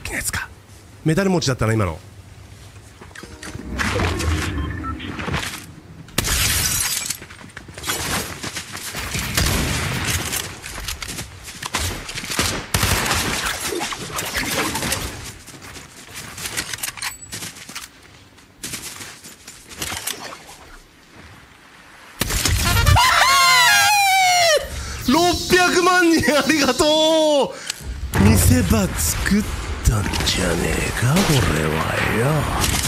きなやつか。メダル持ちだったな今の。600万人ありがとう。見せ場作ったんじゃねえかこれはよ。